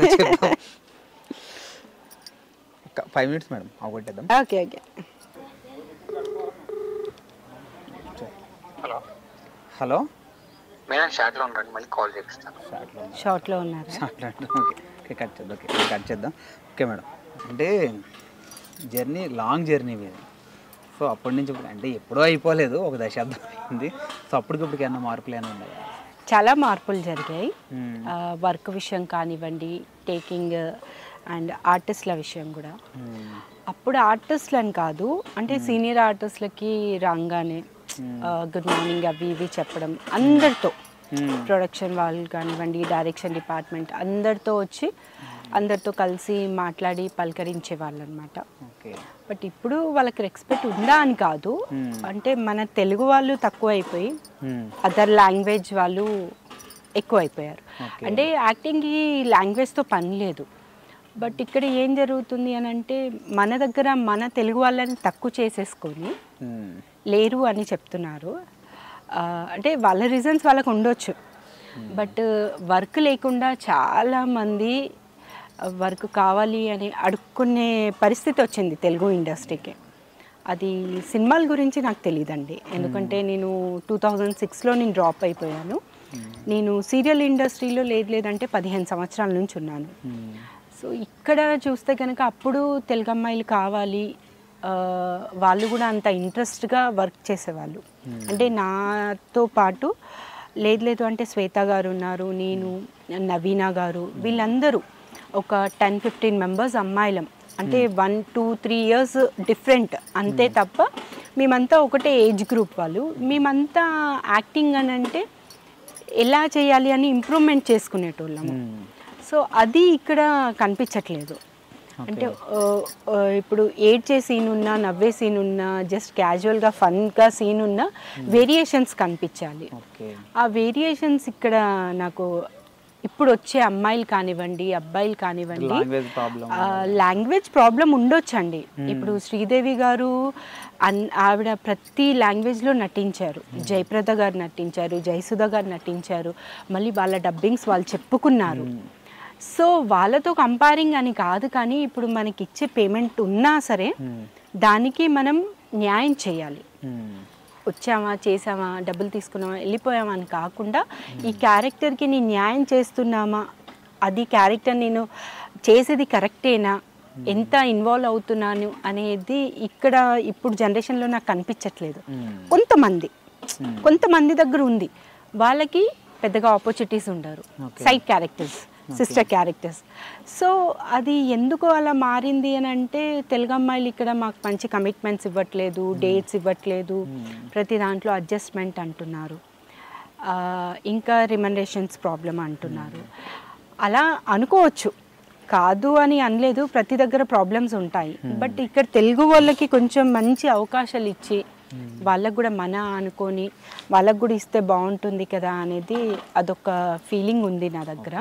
5 minutes మేడం, అవగొట్టేద్దాం. Okay okay. హలో మేడం, షార్ట్లో ఉన్నాను, మళ్ళీ కాల్ చేపిస్తాను. షార్ట్లో ఉన్నారు. ఓకే, కట్ చేద్దాం. కట్ చేద్దాం. ఓకే మేడం, అంటే జర్నీ లాంగ్ జర్నీ మీద. సో అప్పటి నుంచి అంటే ఎప్పుడో అయిపోలేదు, ఒక దశాబ్దం అయింది. సో అప్పటికప్పుడు ఏమన్నా మార్పులు ఏమైనా ఉన్నాయి? చాలా మార్పులు జరిగాయి. వర్క్ విషయం కానివ్వండి, టేకింగ్ అండ్ ఆర్టిస్ట్ల విషయం కూడా. అప్పుడు ఆర్టిస్ట్లని కాదు, అంటే సీనియర్ ఆర్టిస్ట్లకి రాగానే గుడ్ మార్నింగ్ అవి ఇవి చెప్పడం, అందరితో ప్రొడక్షన్ వాళ్ళు కానివ్వండి, డైరెక్షన్ డిపార్ట్మెంట్ అందరితో వచ్చి అందరితో కలిసి మాట్లాడి పలకరించే వాళ్ళు అనమాట. బట్ ఇప్పుడు వాళ్ళకి రెస్పెక్ట్ ఉందా అని కాదు, అంటే మన తెలుగు వాళ్ళు తక్కువ అయిపోయి అదర్ లాంగ్వేజ్ వాళ్ళు ఎక్కువ అయిపోయారు. అంటే యాక్టింగ్కి లాంగ్వేజ్తో పని లేదు. బట్ ఇక్కడ ఏం జరుగుతుంది అని అంటే మన దగ్గర మన తెలుగు వాళ్ళని తక్కువ చేసేసుకొని లేరు అని చెప్తున్నారు. అంటే వాళ్ళ రీజన్స్ వాళ్ళకు ఉండొచ్చు. బట్ వర్క్ లేకుండా చాలామంది వర్క్ కావాలి అని అడుక్కునే పరిస్థితి వచ్చింది తెలుగు ఇండస్ట్రీకి. అది సినిమాల గురించి నాకు తెలియదండి, ఎందుకంటే నేను 2006లో నేను డ్రాప్ అయిపోయాను. నేను సీరియల్ ఇండస్ట్రీలో లేదంటే 15 సంవత్సరాల నుంచి ఉన్నాను. సో ఇక్కడ చూస్తే కనుక అప్పుడు తెలుగు అమ్మాయిలు కావాలి, వాళ్ళు కూడా అంత ఇంట్రెస్ట్గా వర్క్ చేసేవాళ్ళు. అంటే నాతో పాటు లేదు అంటే శ్వేత గారు ఉన్నారు, నేను, నవీన గారు, వీళ్ళందరూ ఒక 10-15 మెంబర్స్ అమ్మాయిలం. అంటే 1-2-3 years డిఫరెంట్ అంతే తప్ప మేమంతా ఒకటే ఏజ్ గ్రూప్ వాళ్ళు. మేమంతా యాక్టింగ్ అని అంటే ఎలా చేయాలి అని ఇంప్రూవ్మెంట్ చేసుకునేటోళ్ళము. సో అది ఇక్కడ కనిపించట్లేదు. అంటే ఇప్పుడు ఏడ్చే సీన్ ఉన్నా, నవ్వే సీన్ ఉన్నా, జస్ట్ క్యాజువల్గా ఫన్గా సీన్ ఉన్నా వేరియేషన్స్ కనిపించాలి. ఆ వేరియేషన్స్ ఇక్కడ నాకు ఇప్పుడు వచ్చే అమ్మాయిలు కానివ్వండి, అబ్బాయిలు కానివ్వండి, లాంగ్వేజ్ ప్రాబ్లం ఉండొచ్చండి. ఇప్పుడు శ్రీదేవి గారు ఆవిడ ప్రతి లాంగ్వేజ్లో నటించారు. జయప్రద గారు నటించారు, జయసుధ గారు నటించారు, మళ్ళీ వాళ్ళ డబ్బింగ్స్ వాళ్ళు చెప్పుకున్నారు. సో వాళ్ళతో కంపేరింగ్ అని కాదు, కానీ ఇప్పుడు మనకి ఇచ్చే పేమెంట్ ఉన్నా సరే దానికి మనం న్యాయం చేయాలి. వచ్చామా, చేసామా, డబ్బులు తీసుకున్నామా, వెళ్ళిపోయామా అని కాకుండా ఈ క్యారెక్టర్కి నేను న్యాయం చేస్తున్నామా, అది క్యారెక్టర్ నేను చేసేది కరెక్టేనా, ఎంత ఇన్వాల్వ్ అవుతున్నాను అనేది ఇక్కడ ఇప్పుడు జనరేషన్లో నాకు కనిపించట్లేదు. కొంతమంది దగ్గర ఉంది, వాళ్ళకి పెద్దగా ఆపర్చునిటీస్ ఉండరు, side characters, sister characters. So అది ఎందుకు అలా మారింది అని అంటే తెలుగు అమ్మాయిలు ఇక్కడ మాకు మంచి కమిట్మెంట్స్ ఇవ్వట్లేదు, డేట్స్ ఇవ్వట్లేదు, ప్రతి దాంట్లో అడ్జస్ట్మెంట్ అంటున్నారు, ఇంకా రిమండేషన్స్ ప్రాబ్లం అంటున్నారు. అలా అనుకోవచ్చు, కాదు అని అనలేదు, ప్రతి దగ్గర ప్రాబ్లమ్స్ ఉంటాయి. బట్ ఇక్కడ తెలుగు వాళ్ళకి కొంచెం మంచి అవకాశాలు ఇచ్చి వాళ్ళకు కూడా మన అనుకొని వాళ్ళకు కూడా ఇస్తే బాగుంటుంది కదా అనేది అదొక ఫీలింగ్ ఉంది నా దగ్గర.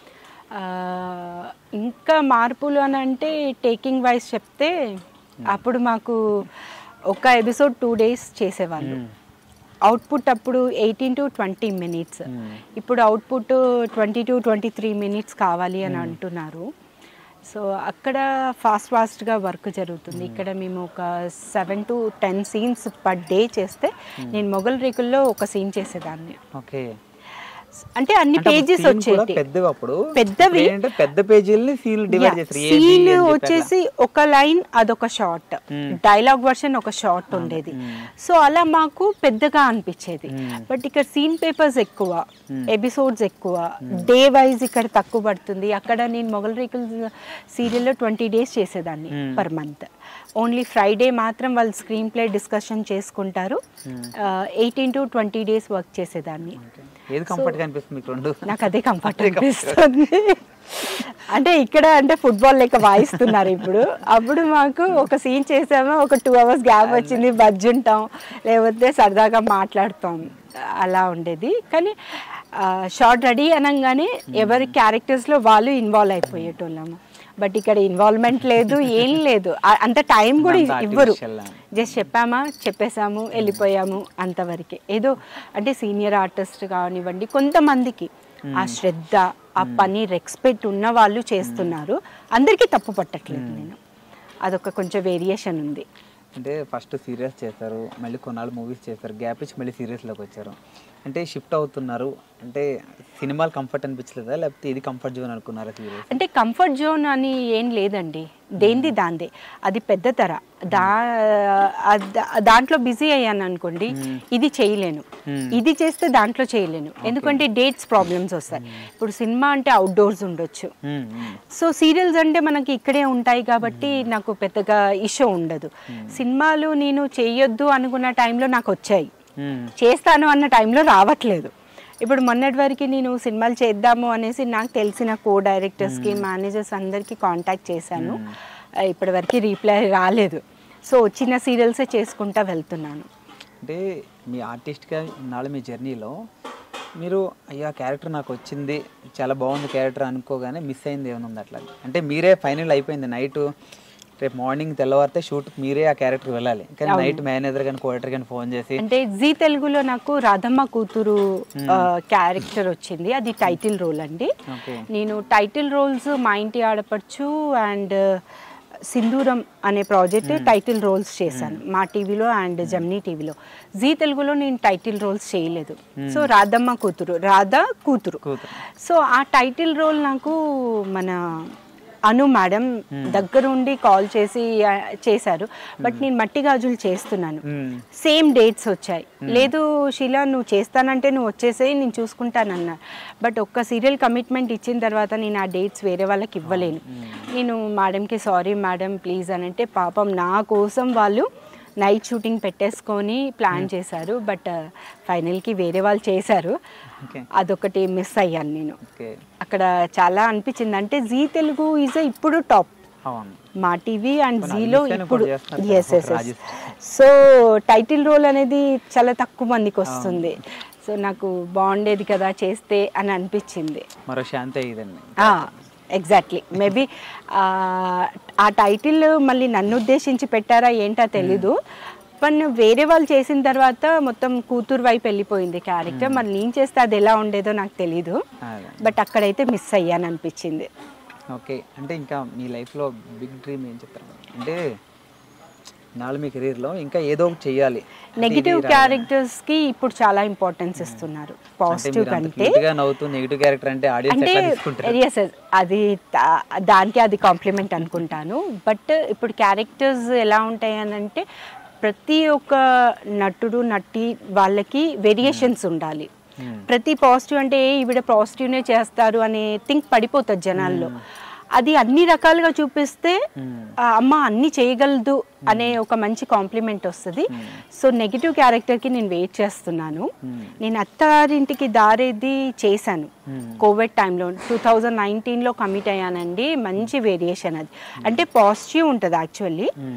ఇంకా మార్పులు అని అంటే టేకింగ్ వైజ్ చెప్తే అప్పుడు మాకు ఒక ఎపిసోడ్ 2 days చేసేవాళ్ళు. అవుట్పుట్ అప్పుడు 18 to 20 minutes, ఇప్పుడు అవుట్పుట్ 20 to 23 minutes కావాలి అని అంటున్నారు. సో అక్కడ ఫాస్ట్గా వర్క్ జరుగుతుంది. ఇక్కడ మేము ఒక 7 to 10 scenes per day చేస్తే నేను మొగల్ రేకుల్లో ఒక సీన్ చేసేదాన్ని. ఓకే, అంటే అన్ని పేజెస్ వచ్చేవి పెద్దవి, పెద్ద పేజీలని సీన్ డివైడ్ చేశారు. సీన్ వచ్చేసి ఒక లైన్ అదొక షార్ట్, డైలాగ్ వర్షన్ ఒక షార్ట్ ఉండేది. సో అలా మాకు పెద్దగా అనిపించేది. బట్ ఇక్కడ సీన్ పేపర్స్ ఎక్కువ, ఎపిసోడ్స్ ఎక్కువ, డే వైజ్ ఇక్కడ తక్కువ పడుతుంది. అక్కడ నేను మొగల్ రేకుల్ సీరియల్లో 20 days చేసేదాన్ని పర్ మంత్. ఓన్లీ ఫ్రైడే మాత్రం వాళ్ళు స్క్రీన్ ప్లే డిస్కషన్ చేసుకుంటారు. 18 to 20 days వర్క్ చేసేదాన్ని. నాకు అదే కంఫర్ట్ అనిపిస్తుంది. అంటే ఇక్కడ అంటే ఫుట్బాల్ లెక్క వాయిస్తున్నారు ఇప్పుడు. అప్పుడు మాకు ఒక సీన్ చేసామో ఒక 2 hours గ్యాప్ వచ్చింది, బజ్జుంటాం లేకపోతే సరదాగా మాట్లాడుతాం, అలా ఉండేది. కానీ షార్ట్ రెడీ అనగానే ఎవరి క్యారెక్టర్స్లో వాళ్ళు ఇన్వాల్వ్ అయిపోయేటోళ్ళము. బట్ ఇక్కడ ఇన్వాల్వ్మెంట్ లేదు, ఏం లేదు, అంత టైం కూడా ఇవ్వరు. జస్ట్ చెప్పేసాము వెళ్ళిపోయాము అంతవరకే. ఏదో అంటే సీనియర్ ఆర్టిస్ట్ కానివ్వండి, కొంతమందికి ఆ శ్రద్ధ ఆ పని రెస్పెక్ట్ ఉన్న వాళ్ళు చేస్తున్నారు. అందరికీ తప్పు పట్టట్లేదు నేను, అదొక కొంచెం వేరియేషన్ ఉంది. అంటే ఫస్ట్ సీరియల్స్ చేస్తారు, మళ్ళీ కొన్నాళ్ళు మూవీస్ చేస్తారు, గ్యాప్ ఇచ్చి మళ్ళీ సీరియల్స్లోకి వచ్చారు. అంటే షిఫ్ట్ అవుతున్నారు అంటే సినిమాలు కంఫర్ట్ అనిపించలేదా, లేకపోతే ఇది కంఫర్ట్ జోన్ అనుకున్నారా సీరియల్స్? అంటే కంఫర్ట్ జోన్ అని ఏం లేదండి, దేంది దాందే. అది పెద్ద తర, దాంట్లో బిజీ అయ్యాను అనుకోండి, ఇది చేయలేను, ఇది చేస్తే దాంట్లో చేయలేను, ఎందుకంటే డేట్స్ ప్రాబ్లమ్స్ వస్తాయి. ఇప్పుడు సినిమా అంటే అవుట్డోర్స్ ఉండొచ్చు, సో సీరియల్స్ అంటే మనకి ఇక్కడే ఉంటాయి కాబట్టి నాకు పెద్దగా ఇష్యూ ఉండదు. సినిమాలు నేను చేయొద్దు అనుకున్న టైంలో నాకు వచ్చాయి, చేస్తాను అన్న టైంలో రావట్లేదు. ఇప్పుడు మొన్నటి వరకు నేను సినిమాలు చేద్దాము అనేసి నాకు తెలిసిన డైరెక్టర్స్కి మేనేజర్స్ అందరికీ కాంటాక్ట్ చేశాను, ఇప్పటివరకు రీప్లై రాలేదు. సో చిన్న సీరియల్సే చేసుకుంటా వెళ్తున్నాను. అంటే మీ ఆర్టిస్ట్గా ఇన్నాళ్ళు మీ జర్నీలో మీరు అయ్యా క్యారెక్టర్ నాకు వచ్చింది, చాలా బాగుంది క్యారెక్టర్ అనుకోగానే మిస్ అయింది ఏమైనా ఉంది అట్లా? అంటే మీరే ఫైనల్ అయిపోయింది, నైట్ రేపు మార్నింగ్ తెల్లవారితే షూట్ మీరే ఆ క్యారెక్టర్ వెళ్ళాలి, కానీ నైట్ మేనేజర్ కానీ కోడటర్ కానీ ఫోన్ చేసి. అంటే జీ తెలుగులో నాకు రాధమ్మ కూతురు క్యారెక్టర్ వచ్చింది, అది టైటిల్ రోల్ అండి. నేను టైటిల్ రోల్స్ మా ఇంటి ఆడపడుచు అండ్ సింధూరం అనే ప్రాజెక్ట్ టైటిల్ రోల్స్ చేశాను మా టీవీలో అండ్ జెమినీ టీవీలో. జీ తెలుగులో నేను టైటిల్ రోల్స్ చేయలేదు. సో రాధమ్మ కూతురు, రాధా కూతురు. సో ఆ టైటిల్ రోల్ నాకు మన అను మేడం దగ్గరుండి కాల్ చేసి చేశారు. బట్ నేను మట్టి గాజులు చేస్తున్నాను, సేమ్ డేట్స్ వచ్చాయి. లేదు శీలా నువ్వు చేస్తానంటే నువ్వు వచ్చేసేయి నేను చూసుకుంటానన్నా. బట్ ఒక్క సీరియల్ కమిట్మెంట్ ఇచ్చిన తర్వాత నేను ఆ డేట్స్ వేరే వాళ్ళకి ఇవ్వలేను. నేను మేడంకి సారీ మేడం ప్లీజ్ అని అంటే, పాపం నా కోసం వాళ్ళు నైట్ షూటింగ్ పెట్టేసుకొని ప్లాన్ చేశారు. బట్ ఫైనల్కి వేరే వాళ్ళు చేశారు, అదొకటి మిస్ అయ్యాను నేను. అక్కడ చాలా అనిపించింది. అంటే జీ తెలుగు ఈజ్ ఇప్పుడు టాప్, మా టీవీ అండ్ జీలో ఇప్పుడు. ఎస్. సో టైటిల్ రోల్ అనేది చాలా తక్కువ మందికి వస్తుంది. సో నాకు బాగుండేది కదా చేస్తే అని అనిపించింది. ఎగ్జాక్ట్లీ, మేబీ ఆ టైటిల్ మళ్ళీ నన్ను ఉద్దేశించి పెట్టారా ఏంటో తెలీదు. पण వేరే వాళ్ళు చేసిన తర్వాత మొత్తం కూతురు వైపు వెళ్ళిపోయింది క్యారెక్టర్. మరి నేను చేస్తే అది ఎలా ఉండేదో నాకు తెలీదు, బట్ అక్కడైతే మిస్ అయ్యాను అనిపించింది. ఓకే, అంటే ఇంకా మీ లైఫ్లో బిగ్ డ్రీమ్ ఏం చెప్తారు? అంటే నాలుగు మీ కెరీర్లో ఇంకా ఏదో ఒకటి చెయ్యాలి. నెగిటివ్ క్యారెక్టర్స్ కి ఇప్పుడు చాలా ఇంపార్టెన్స్ ఇస్తున్నారు. పాజిటివ్ కంటే నెగిటివ్ క్యారెక్టర్ అంటే అది దానికి అది కాంప్లిమెంట్ అనుకుంటాను. బట్ ఇప్పుడు క్యారెక్టర్స్ ఎలా ఉంటాయి అని అంటే ప్రతి ఒక్క నటుడు నటి వాళ్ళకి వేరియేషన్స్ ఉండాలి. ప్రతి పాజిటివ్ అంటే ఈవిడ పాజిటివ్నే చేస్తారు అనే థింక్ పడిపోతుంది జనాల్లో. అది అన్ని రకాలుగా చూపిస్తే అమ్మ అన్ని చేయగలదు అనే ఒక మంచి కాంప్లిమెంట్ వస్తుంది. సో నెగిటివ్ క్యారెక్టర్కి నేను వెయిట్ చేస్తున్నాను. నేను అత్తారింటికి దారేది చేశాను కోవిడ్ టైంలో 2019లో కమిట్ అయ్యానండి. మంచి వేరియేషన్ అది, అంటే పాజిటివ్ ఉంటుంది యాక్చువల్లీ.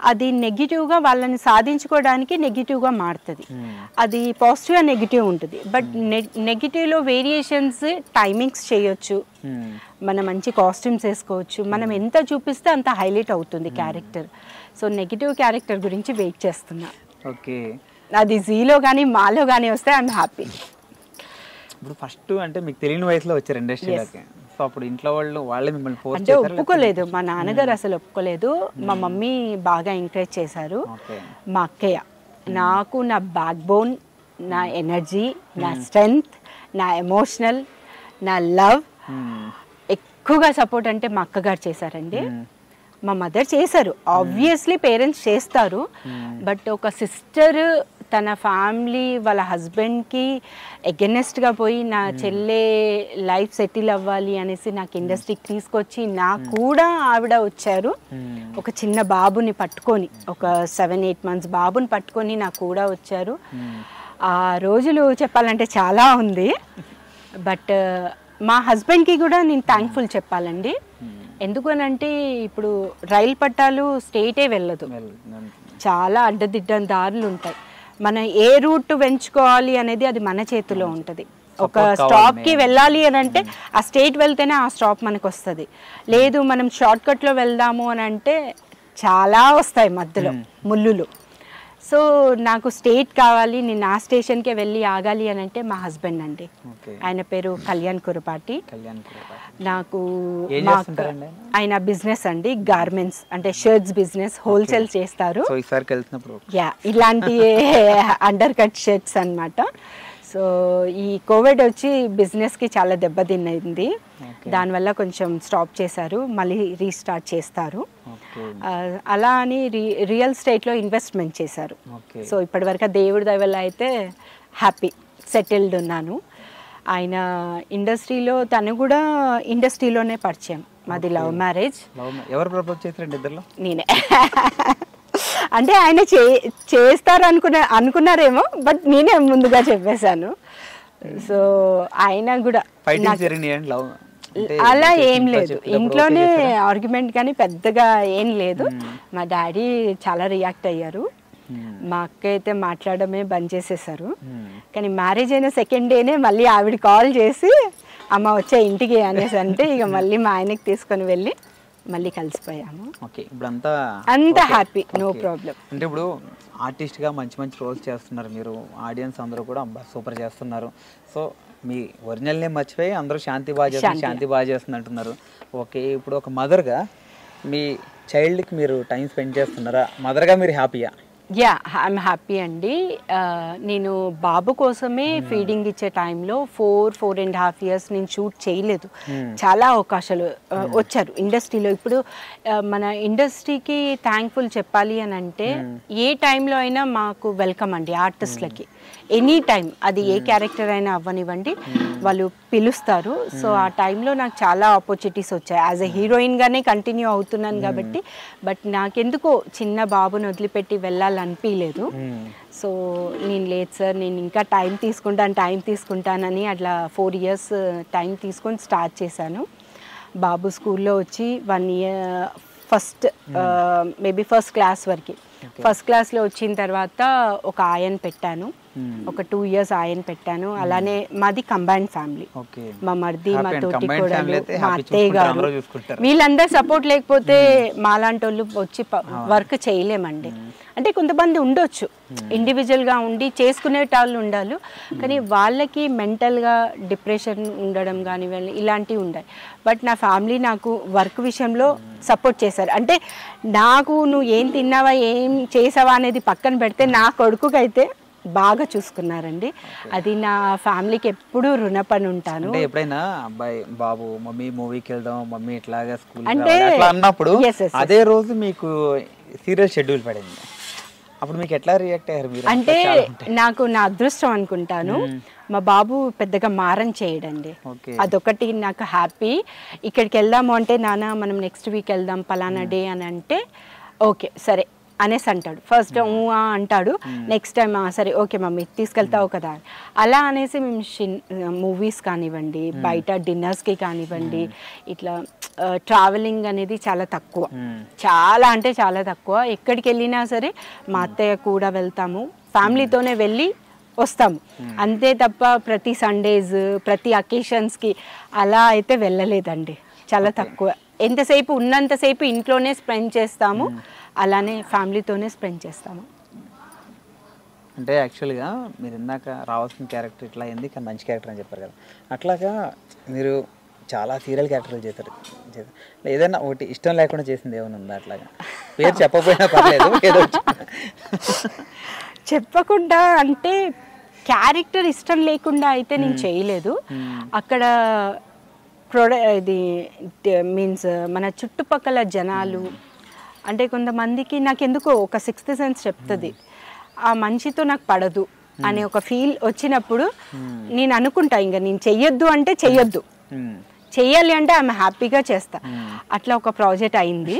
అది నెగిటివ్గా వాళ్ళని సాధించుకోవడానికి నెగిటివ్గా మారుతుంది. అది పాజిటివ్గా నెగిటివ్ ఉంటుంది. బట్ నెగిటివ్లో వేరియేషన్స్ టైమింగ్స్ చేయొచ్చు, మనం మంచి కాస్ట్యూమ్స్ వేసుకోవచ్చు, మనం ఎంత చూపిస్తే అంత హైలైట్ అవుతుంది క్యారెక్టర్. సో నెగిటివ్ క్యారెక్టర్ గురించి వెయిట్ చేస్తున్నా. ఓకే, అది జీలో కానీ మాలో కానీ వస్తే ఐఎమ్ హ్యాపీ. ఇప్పుడు ఫస్ట్ అంటే మీకు తెలియని వయసులో వచ్చారు ఇండస్ట్రీలోకి, సో అప్పుడు ఇంట్లో వాళ్ళే మిమ్మల్ని ఫోర్స్ అంటే ఒప్పుకోలేదు. మా నాన్నగారు అసలు ఒప్పుకోలేదు. మా మమ్మీ బాగా ఎంకరేజ్ చేశారు. మా అక్కయ్య నాకు నా బ్యాక్ బోన్, నా ఎనర్జీ, నా స్ట్రెంగ్త్, నా ఎమోషనల్, నా లవ్ ఎక్కువగా సపోర్ట్ అంటే మా అక్కగారు చేశారండి. మా మదర్ చేశారు, ఆబ్వియస్లీ పేరెంట్స్ చేస్తారు. బట్ ఒక సిస్టర్ తన ఫ్యామిలీ వాళ్ళ హస్బెండ్కి ఎగెనెస్ట్గా పోయి నా చెల్లె లైఫ్ సెటిల్ అవ్వాలి అనేసి నాకు ఇండస్ట్రీకి తీసుకొచ్చి నాకు కూడా ఆవిడ వచ్చారు. ఒక చిన్న బాబుని పట్టుకొని, ఒక 7-8 months బాబుని పట్టుకొని నాకు కూడా వచ్చారు. ఆ రోజులు చెప్పాలంటే చాలా ఉంది. బట్ మా హస్బెండ్కి కూడా నేను థ్యాంక్ఫుల్ చెప్పాలండి. ఎందుకనంటే ఇప్పుడు రైలు పట్టాలు స్టేటే వెళ్ళదు, చాలా అడ్డదిడ్డ దారులు ఉంటాయి. మనం ఏ రూట్ వెంచుకోవాలి అనేది అది మన చేతిలో ఉంటుంది. ఒక స్టాప్కి వెళ్ళాలి అని అంటే ఆ స్టేట్ వెళ్తేనే ఆ స్టాప్ మనకు వస్తుంది. లేదు మనం షార్ట్ కట్లో వెళ్దాము అని అంటే చాలా వస్తాయి మధ్యలో ముళ్ళులు. సో నాకు స్టేట్ కావాలి, నేను ఆ స్టేషన్కే వెళ్ళి ఆగాలి అని అంటే మా హస్బెండ్ అండి, ఆయన పేరు కళ్యాణ్ కురపాటి. నాకు ఆయన బిజినెస్ అండి, గార్మెంట్స్ అంటే షర్ట్స్ బిజినెస్, హోల్సేల్ చేస్తారు. యా, ఇలాంటి అండర్ కట్ షర్ట్స్ అన్నమాట. సో ఈ కోవిడ్ వచ్చి బిజినెస్కి చాలా దెబ్బతిన్నది, దానివల్ల కొంచెం స్టాప్ చేశారు, మళ్ళీ రీస్టార్ట్ చేస్తారు. అలా అని రియల్ ఎస్టేట్లో ఇన్వెస్ట్మెంట్ చేశారు. సో ఇప్పటివరకు దేవుడి దయ వల్ల అయితే హ్యాపీ సెటిల్డ్ ఉన్నాను. ఆయన ఇండస్ట్రీలో, తను కూడా ఇండస్ట్రీలోనే పరిచయం, మాది లవ్ మ్యారేజ్. ఎవరు ప్రపోజ్ చేశారండి ఇద్దరిలో? నేనే. అంటే ఆయన చేస్తారు అనుకున్నారేమో, బట్ నేనే ముందుగా చెప్పేశాను. సో ఆయన కూడా అలా ఏం లేదు, ఇంట్లోనే ఆర్గ్యుమెంట్ కానీ పెద్దగా ఏం లేదు. మా డాడీ చాలా రియాక్ట్ అయ్యారు, మా అక్క అయితే మాట్లాడమే బంద్ చేసేసారు. కానీ మ్యారేజ్ అయిన సెకండ్ డేనే మళ్ళీ ఆవిడ కాల్ చేసి అమ్మ వచ్చే ఇంటికి అనేసి అంటే ఇక మళ్ళీ మా ఆయనకి తీసుకొని వెళ్ళి మళ్ళీ కలిసిపోయాము. ఓకే, ఇప్పుడంతా అంతా హ్యాపీ, నో ప్రాబ్లం. అంటే ఇప్పుడు ఆర్టిస్ట్గా మంచి మంచి రోల్స్ చేస్తున్నారు మీరు, ఆడియన్స్ అందరూ కూడా సూపర్ చేస్తున్నారు. సో మీ ఒరిజినల్ నేమ్ మర్చిపోయి అందరూ శాంతి బాగా చేస్తున్నారు, శాంతి బాగా చేస్తుంది అంటున్నారు. ఓకే, ఇప్పుడు ఒక మదర్గా మీ చైల్డ్కి మీరు టైం స్పెండ్ చేస్తున్నారా? మదర్గా మీరు హ్యాపీయా? యా, ఐఎమ్ హ్యాపీ అండి. నేను బాబు కోసమే ఫీడింగ్ ఇచ్చే టైంలో 4.5 years నేను షూట్ చేయలేదు. చాలా అవకాశాలు వచ్చారు ఇండస్ట్రీలో. ఇప్పుడు మన ఇండస్ట్రీకి థ్యాంక్ఫుల్ చెప్పాలి అని అంటే ఏ టైంలో అయినా మాకు వెల్కమ్ అండి ఆర్టిస్ట్లకి. ఎనీ టైం అది ఏ క్యారెక్టర్ అయినా అవ్వనివ్వండి, వాళ్ళు పిలుస్తారు. సో ఆ టైంలో నాకు చాలా ఆపర్చునిటీస్ వచ్చాయి. యాజ్ ఎ హీరోయిన్గానే కంటిన్యూ అవుతున్నాను కాబట్టి. బట్ నాకెందుకో చిన్న బాబుని వదిలిపెట్టి వెళ్ళాలనిపించలేదు. సో నేను లేదు సార్, నేను ఇంకా టైం తీసుకుంటానని అట్లా 4 years టైం తీసుకొని స్టార్ట్ చేశాను. బాబు స్కూల్లో వచ్చి 1 year మేబీ ఫస్ట్ క్లాస్ వరకు, ఫస్ట్ క్లాస్లో వచ్చిన తర్వాత ఒక ఆయన పెట్టాను, ఒక 2 years ఆయన పెట్టాను. అలానే మాది కంబైన్డ్ ఫ్యామిలీ, మా మర్ది, మా తోటి కోడలు, మా అత్తయ్య గారు, వీళ్ళందరూ సపోర్ట్ లేకపోతే మాలాంటి వాళ్ళు వచ్చి వర్క్ చేయలేమండి. అంటే కొంతమంది ఉండొచ్చు ఇండివిజువల్గా ఉండి చేసుకునే వాళ్ళు ఉండాలి, కానీ వాళ్ళకి మెంటల్గా డిప్రెషన్ ఉండడం కానీ ఇలాంటివి ఉన్నాయి. బట్ నా ఫ్యామిలీ నాకు వర్క్ విషయంలో సపోర్ట్ చేశారు. అంటే నాకు నువ్వు ఏం తిన్నావా ఏం చేసావా అనేది పక్కన పెడితే నా కొడుకుకైతే బాగా చూసుకున్నారండి. అది నా ఫ్యామిలీకి ఎప్పుడూ రుణపడి ఉంటాను. ఎప్పుడైనా అబ్బాయి బాబు మమ్మీ మూవీకి వెళ్దాం, మమ్మీ ఇట్లాగా స్కూల్ అంటే అన్నప్పుడు అదే రోజు మీకు సీరియల్ షెడ్యూల్ పడింది, అప్పుడు మీకు ఎట్లా రియాక్ట్ అయ్యారు మీరు? అంటే నాకు నా అదృష్టం అనుకుంటాను, మా బాబు పెద్దగా మారం చేయడండి, అదొకటి నాకు హ్యాపీ. ఇక్కడికి వెళ్దాము అంటే నాన్న మనం నెక్స్ట్ వీక్ వెళ్దాం పలానా డే అని అంటే ఓకే సరే అనేసి అంటాడు. ఫస్ట్ అంటాడు, నెక్స్ట్ టైం సరే ఓకే మమ్మీ తీసుకెళ్తావు కదా. అలా అనేసి మేము మూవీస్ కానివ్వండి, బయట డిన్నర్స్కి కానివ్వండి, ఇట్లా ట్రావెలింగ్ అనేది చాలా తక్కువ, చాలా అంటే చాలా తక్కువ. ఎక్కడికి వెళ్ళినా సరే మా అత్తయ్య కూడా వెళ్తాము, ఫ్యామిలీతోనే వెళ్ళి వస్తాము అంతే తప్ప ప్రతి సండేస్ ప్రతి అకేషన్స్కి అలా అయితే వెళ్ళలేదండి. చాలా తక్కువ. ఎంతసేపు ఉన్నంతసేపు ఇంట్లోనే స్పెండ్ చేస్తాము, అలానే ఫ్యామిలీతోనే స్పెండ్ చేస్తాము. అంటే యాక్చువల్గా మీరు ఇందాక రావాల్సిన క్యారెక్టర్ ఇట్లా అయింది కానీ మంచి క్యారెక్టర్ అని చెప్పారు కదా, అట్లాగా మీరు చాలా సీరియల్ క్యారెక్టర్లు చేశారు. ఏదైనా ఒకటి ఇష్టం లేకుండా చేసింది ఏమైనా ఉందా? అట్లాగా పేరు చెప్పకపోయినా పర్లేదు, ఏదో చెప్పకుండా అంటే క్యారెక్టర్ ఇష్టం లేకుండా అయితే నేను చేయలేదు. అక్కడ ఇది మీన్స్ మన చుట్టుపక్కల జనాలు అంటే కొంతమందికి నాకు ఎందుకో ఒక సిక్స్త్ సెన్స్ చెప్తుంది, ఆ మనిషితో నాకు పడదు అనే ఒక ఫీల్ వచ్చినప్పుడు నేను అనుకుంటా ఇంకా నేను చెయ్యొద్దు అంటే చెయ్యొద్దు, చెయ్యాలి అంటే ఆమె హ్యాపీగా చేస్తా. అట్లా ఒక ప్రాజెక్ట్ అయింది.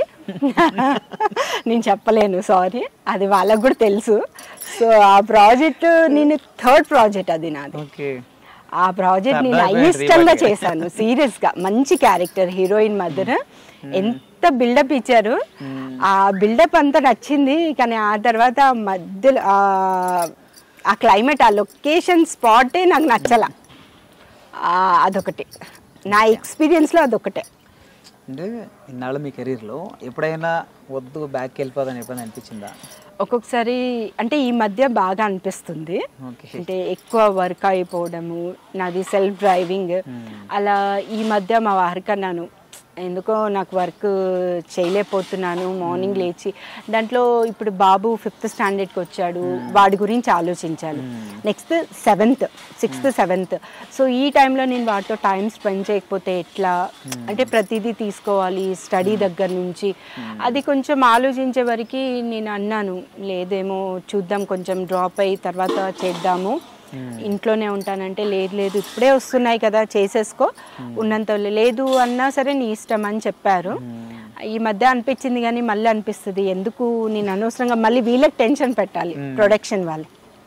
నేను చెప్పలేను, సారీ, అది వాళ్ళకు కూడా తెలుసు. సో ఆ ప్రాజెక్ట్ నేను థర్డ్ ప్రాజెక్ట్ అది నాది. ఆ ప్రాజెక్ట్ నేను అయిష్టంగా చేశాను, సీరియస్గా. మంచి క్యారెక్టర్, హీరోయిన్ మదర్, ఎంత బిల్డప్ ఇచ్చారు. ఆ బిల్డప్ అంతా నచ్చింది. కానీ ఆ తర్వాత మధ్యలో ఆ క్లైమేట్, ఆ లొకేషన్ స్పాటే నాకు నచ్చల. అదొకటి నా ఎక్స్పీరియన్స్లో, అదొకటే. అంటే ఇన్నాళ్ళు మీ కెరీర్లో ఎప్పుడైనా వద్దు బ్యాక్ వెళ్ళిపోదని ఎప్పుడైనా అనిపించిందా? ఒక్కొక్కసారి అంటే ఈ మధ్య బాగా అనిపిస్తుంది. అంటే ఎక్కువ వర్క్ అయిపోవడము, నాది సెల్ఫ్ డ్రైవింగ్, అలా ఈ మధ్య మా వారికి అన్నాను ఎందుకో నాకు వర్క్ చేయలేకపోతున్నాను, మార్నింగ్ లేచి. దాంట్లో ఇప్పుడు బాబు 5th స్టాండర్డ్కి వచ్చాడు, వాడి గురించి ఆలోచించాలి. Next 7th, 6th, 7th. So ఈ టైంలో నేను వాటితో టైం స్పెండ్ చేయకపోతే ఎట్లా, అంటే ప్రతిదీ తీసుకోవాలి స్టడీ దగ్గర నుంచి. అది కొంచెం ఆలోచించే వరకు నేను అన్నాను లేదేమో చూద్దాం, కొంచెం డ్రాప్ అయ్యి తర్వాత చేద్దాము, ఇంట్లోనే ఉంటానంటే లేదు ఇప్పుడే వస్తున్నాయి కదా చేసేసుకో, ఉన్నంత లేదు అన్నా సరే నీ ఇష్టం అని చెప్పారు. ఈ మధ్య అనిపించింది కానీ మళ్ళీ అనిపిస్తుంది ఎందుకు నేను అనవసరంగా మళ్ళీ వీళ్ళకి టెన్షన్ పెట్టాలి, ప్రొడక్షన్ వాళ్ళు.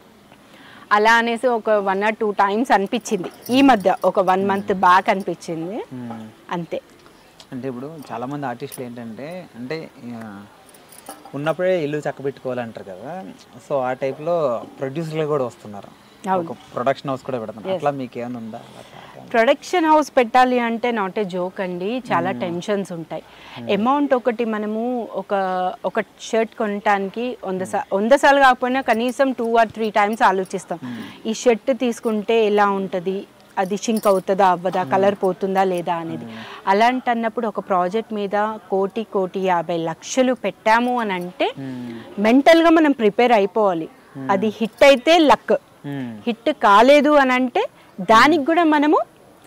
అలా అనేసి ఒక 1 or 2 times అనిపించింది. ఈ మధ్య ఒక 1 month బ్యాక్ అనిపించింది అంతే. అంటే ఇప్పుడు చాలామంది ఆర్టిస్టులు ఏంటంటే అంటే ఉన్నప్పుడే ఇల్లు చక్కబెట్టుకోవాలంటారు కదా, సో ఆ టైప్లో ప్రొడ్యూసర్లు కూడా వస్తున్నారు, ప్రొడక్షన్ హౌస్ కూడా పెడతాను. అట్లా మీకు ఏమైనా ఉందా? ప్రొడక్షన్ హౌస్ పెట్టాలి అంటే నాట్ ఏ జోక్ అండి, చాలా టెన్షన్స్ ఉంటాయి. అమౌంట్ ఒకటి మనము ఒక షర్ట్ కొనడానికి 100 సార్లు కాకపోయినా కనీసం 2 or 3 times ఆలోచిస్తాం. ఈ షర్ట్ తీసుకుంటే ఎలా ఉంటుంది, అది షింక్ అవుతుందా అవ్వదా, కలర్ పోతుందా లేదా అనేది. అలాంటి అన్నప్పుడు ఒక ప్రాజెక్ట్ మీద 1,50 లక్షలు పెట్టాము అని అంటే మెంటల్గా మనం ప్రిపేర్ అయిపోవాలి. అది హిట్ అయితే లక్, హిట్ కాలేదు అని అంటే దానికి కూడా మనము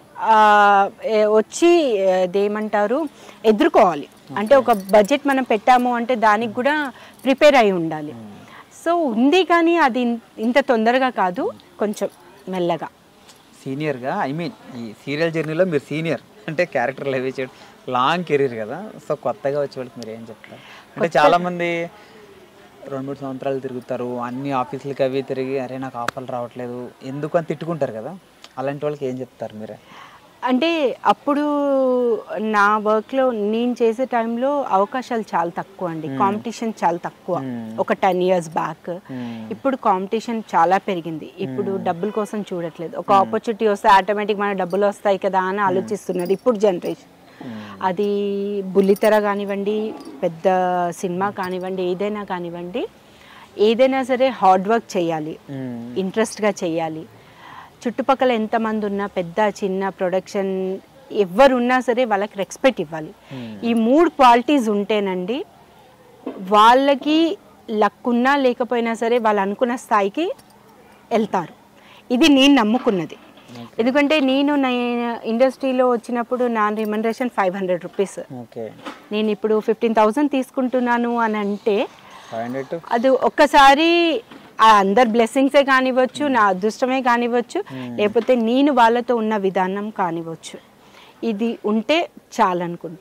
వచ్చి ఏమంటారు ఎదుర్కోవాలి. అంటే ఒక బడ్జెట్ మనం పెట్టాము అంటే దానికి కూడా ప్రిపేర్ అయి ఉండాలి. సో ఉంది కానీ అది ఇంత తొందరగా కాదు, కొంచెం మెల్లగా. సీనియర్గా ఐ మీన్ ఈ సీరియల్ జర్నీలో మీరు సీనియర్ అంటే క్యారెక్టర్లు అవి చేయడం లాంగ్ కెరీర్ కదా, సో కొత్తగా వచ్చే వాళ్ళకి మీరు ఏం చెప్తారు? అంటే చాలామంది 2-3 సంవత్సరాలు తిరుగుతారు, అన్ని ఆఫీసులకి అవి తిరిగి అరే నాకు ఆఫర్లు రావట్లేదు ఎందుకు అని తిట్టుకుంటారు కదా, అలాంటి వాళ్ళకి ఏం చెప్తారు మీరే? అంటే అప్పుడు నా వర్క్లో నేను చేసే టైంలో అవకాశాలు చాలా తక్కువ అండి, కాంపిటీషన్ చాలా తక్కువ. ఒక 10 years బ్యాక్. ఇప్పుడు కాంపిటీషన్ చాలా పెరిగింది. ఇప్పుడు డబ్బుల కోసం చూడట్లేదు, ఒక ఆపర్చునిటీ వస్తే ఆటోమేటిక్ మన డబ్బులు వస్తాయి కదా అని ఆలోచిస్తున్నారు ఇప్పుడు జనరేషన్. అది బుల్లితెర కానివ్వండి, పెద్ద సినిమా కానివ్వండి, ఏదైనా కానివ్వండి, ఏదైనా సరే హార్డ్ వర్క్ చేయాలి, ఇంట్రెస్ట్గా చేయాలి. చుట్టుపక్కల ఎంతమంది ఉన్నా పెద్ద చిన్న ప్రొడక్షన్ ఎవరున్నా సరే వాళ్ళకి రెస్పెక్ట్ ఇవ్వాలి. ఈ 3 క్వాలిటీస్ ఉంటేనండి వాళ్ళకి లక్ ఉన్నా లేకపోయినా సరే వాళ్ళు అనుకున్న స్థాయికి వెళ్తారు. ఇది నేను నమ్ముకున్నది. ఎందుకంటే నేను నా ఇండస్ట్రీలో వచ్చినప్పుడు నా రిమ్యునరేషన్ 500 rupees. నేను ఇప్పుడు 15,000 తీసుకుంటున్నాను అని అంటే అది ఒక్కసారి అందరు బ్లెస్సింగ్సే కానివ్వచ్చు, నా అదృష్టమే కానివ్వచ్చు, లేకపోతే నేను వాళ్ళతో ఉన్న విధానం కానివ్వచ్చు, ఇది ఉంటే చాలనుకుంటాను.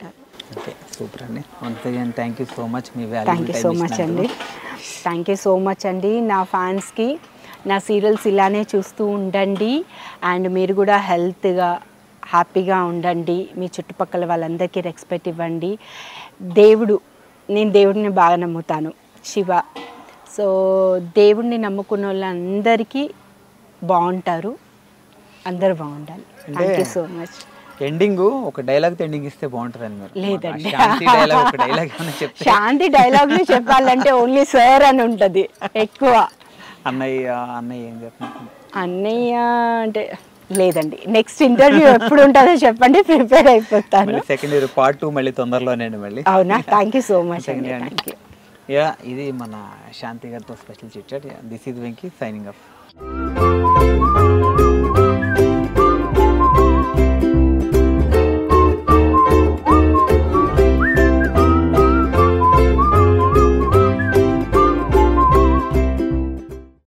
ఓకే, సూపర్ అండి. Once again thank you so much. మీ థ్యాంక్ యూ సో మచ్ అండి. థ్యాంక్ యూ సో మచ్ అండి. నా ఫ్యాన్స్కి నా సీరియల్స్ ఇలానే చూస్తూ ఉండండి. అండ్ మీరు కూడా హెల్త్గా హ్యాపీగా ఉండండి. మీ చుట్టుపక్కల వాళ్ళందరికీ రెస్పెక్ట్ ఇవ్వండి. నేను దేవుడిని బాగా నమ్ముతాను, శివ. సో దేవుడిని నమ్ముకున్న వాళ్ళందరికీ బాగుంటారు, అందరూ బాగుండాలి. Thank you so much. Ending ఒక డైలాగ్ ఎండింగ్ ఇస్తే బాగుంటుందని మీరు. లేదండి, శాంతి శాంతి డైలాగ్లు చెప్పాలంటే ఓన్లీ సార్ అని ఉంటుంది ఎక్కువ. అన్నయ్య ఏం చెప్తున్నారు? అన్నయ్య అంటే లేదండి. నెక్స్ట్ ఇంటర్వ్యూ ఎప్పుడు ఉంటుందో చెప్పండి, ప్రిపేర్ అయిపోతాను. సెకండ్ ఇయర్ పార్ట్ 2 మళ్ళీ తొందరలోనే మళ్ళీ. అవునా? థ్యాంక్ యూ సో మచ్ అండి. Thank you. ఇది మన శాంతి గారితో special chit chat. This is Venky signing of.